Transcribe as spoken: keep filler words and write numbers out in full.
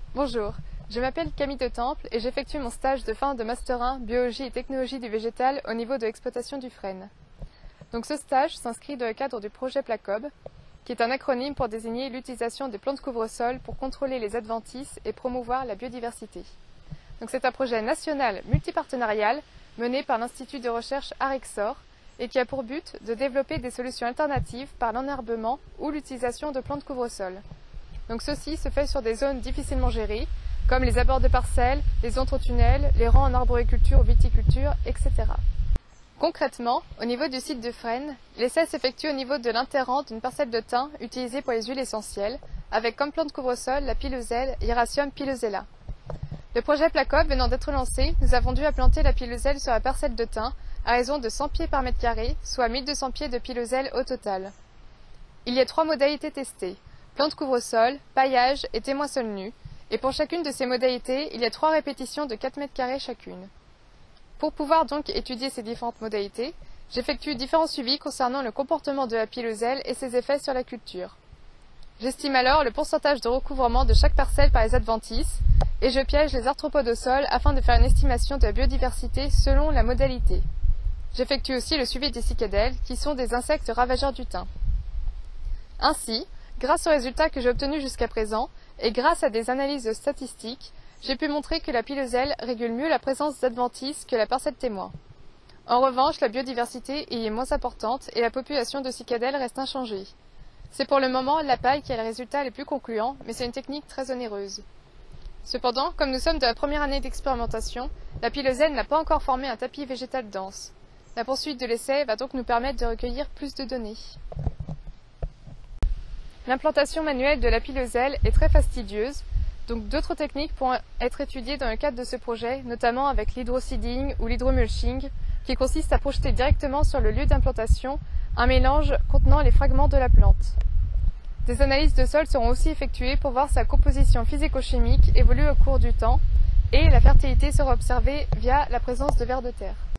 Bonjour, je m'appelle Camille de Temple et j'effectue mon stage de fin de Master un Biologie et Technologie du végétal au niveau de l'exploitation du frêne. Donc ce stage s'inscrit dans le cadre du projet PLACOB, qui est un acronyme pour désigner l'utilisation des plantes couvre-sol pour contrôler les adventices et promouvoir la biodiversité. Donc c'est un projet national multipartenarial mené par l'Institut de recherche Arexor et qui a pour but de développer des solutions alternatives par l'enherbement ou l'utilisation de plantes couvre-sol. Donc ceci se fait sur des zones difficilement gérées, comme les abords de parcelles, les entre-tunnels, les rangs en arboriculture ou viticulture, et cetera. Concrètement, au niveau du site de Fresnes, l'essai s'effectue au niveau de l'interrant d'une parcelle de thym utilisée pour les huiles essentielles, avec comme plante couvre-sol la piloselle Hieracium pilosella. Le projet PLACOB venant d'être lancé, nous avons dû implanter la piloselle sur la parcelle de thym à raison de cent pieds par mètre carré, soit mille deux cents pieds de piloselle au total. Il y a trois modalités testées: plante couvre-sol, paillage et témoin sol nu, et pour chacune de ces modalités, il y a trois répétitions de quatre mètres carrés chacune. Pour pouvoir donc étudier ces différentes modalités, j'effectue différents suivis concernant le comportement de la piloselle et ses effets sur la culture. J'estime alors le pourcentage de recouvrement de chaque parcelle par les adventices, et je piège les arthropodes au sol afin de faire une estimation de la biodiversité selon la modalité. J'effectue aussi le suivi des cicadelles, qui sont des insectes ravageurs du thym. Ainsi, grâce aux résultats que j'ai obtenus jusqu'à présent, et grâce à des analyses statistiques, j'ai pu montrer que la piloselle régule mieux la présence d'adventices que la parcelle témoin. En revanche, la biodiversité y est moins importante et la population de cicadelles reste inchangée. C'est pour le moment la paille qui a les résultats les plus concluants, mais c'est une technique très onéreuse. Cependant, comme nous sommes de la première année d'expérimentation, la piloselle n'a pas encore formé un tapis végétal dense. La poursuite de l'essai va donc nous permettre de recueillir plus de données. L'implantation manuelle de la piloselle est très fastidieuse, donc d'autres techniques pourront être étudiées dans le cadre de ce projet, notamment avec l'hydroseeding ou l'hydromulching, qui consiste à projeter directement sur le lieu d'implantation un mélange contenant les fragments de la plante. Des analyses de sol seront aussi effectuées pour voir sa composition physico-chimique évolue au cours du temps, et la fertilité sera observée via la présence de vers de terre.